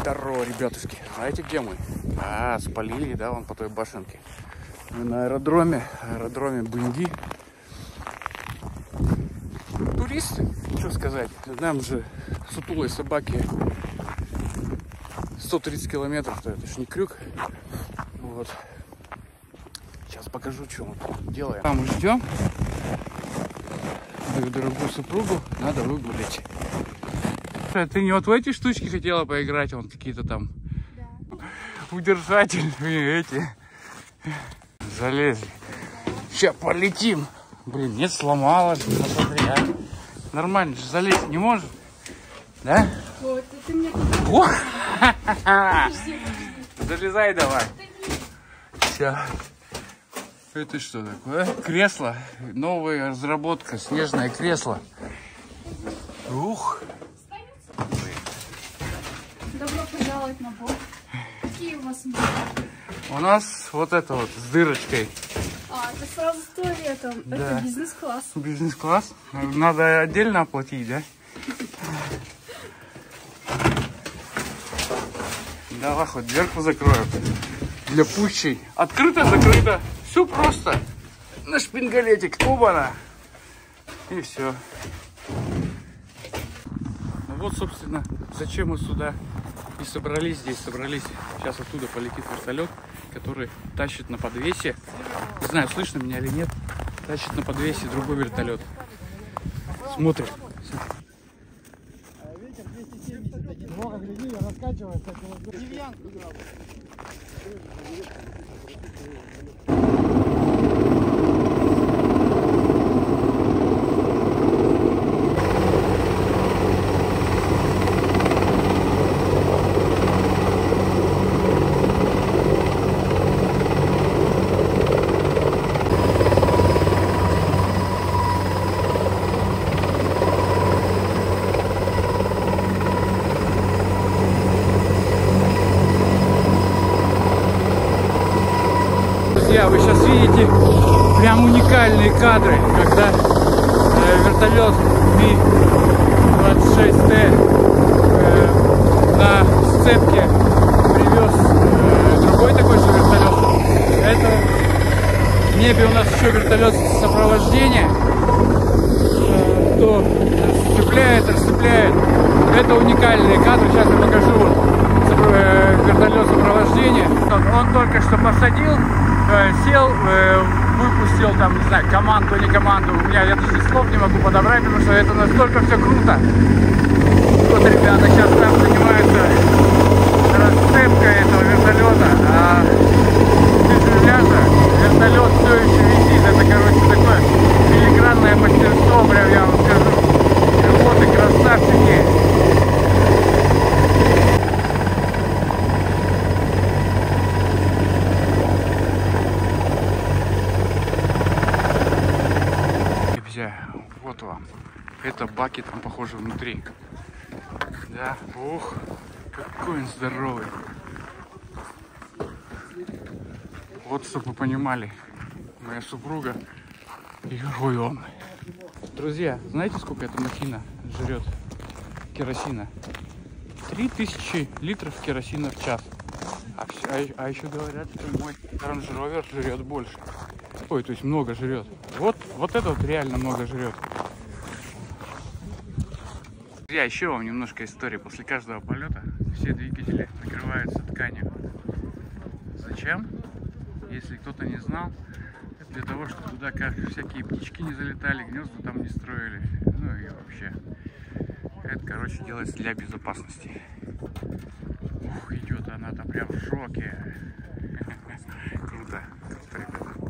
Здорово, ребятушки. Знаете, где мы? Спалили, да, вон по той башенке. Мы на аэродроме Бынди. Туристы, что сказать. Нам же сутулой собаки 130 километров, то это ж не крюк. Вот. Сейчас покажу, что мы тут делаем. Мы ждем. Мою дорогую супругу надо выгулять. Ты не вот в эти штучки хотела поиграть, вон какие-то там, да, удержательные эти. Залезли. Сейчас полетим. Блин, нет, сломалась. Посмотри, а. Нормально же залезть не может. Да? Вот, ты мне... Залезай давай. Все. Это что такое? Кресло. Новая разработка. Снежное кресло. Ух. Добро пожаловать на борт. Какие у вас были? У нас вот это вот с дырочкой. Это сразу 100 лет. Да. Это бизнес-класс. Бизнес-класс? Надо отдельно оплатить, да? Давай хоть дверку закроем. Для пущей. Открыто, закрыто. Все просто. На шпингалетик. Оба-на. И все. Ну вот, собственно, зачем мы сюда и собрались здесь. Сейчас оттуда полетит вертолет, который тащит на подвесе. Не знаю, слышно меня или нет. Тащит на подвесе другой вертолет. Смотрим. Ветер 270, много глядели, раскачивается. Деревянку играл. Вы сейчас видите прям уникальные кадры, когда вертолет Ми-26Т на сцепке привез другой такой же вертолет. Это в небе у нас еще вертолет сопровождения, кто сцепляет, расцепляет. Это уникальные кадры. Сейчас я покажу вертолет сопровождения. Он только что посадил, сел, выпустил там, не знаю, команду, не команду. У меня я даже слов не могу подобрать, потому что это настолько все круто. Вот ребята сейчас там занимаются расцепкой этого вертолета, а без ребята вертолет все еще висит. Это, короче, такое филигранное мастерство, прям я вам скажу. Пилоты красавчики. Вот вам. Это баки там, похоже, внутри. Да, ух, какой он здоровый. Вот, чтобы вы понимали, моя супруга и какой он. Друзья, знаете, сколько эта махина жрет керосина? 3000 литров керосина в час. А еще говорят, что мой Range Rover жрет больше. Ой, то есть много жрет. Вот это вот реально много жрет. Друзья, еще вам немножко истории. После каждого полета все двигатели накрываются тканью. Зачем? Если кто-то не знал, это для того, чтобы туда как всякие птички не залетали, гнезда там не строили. Ну и вообще. Это, короче, делается для безопасности. Ух, идет она там прям в шоке. Круто, ребята.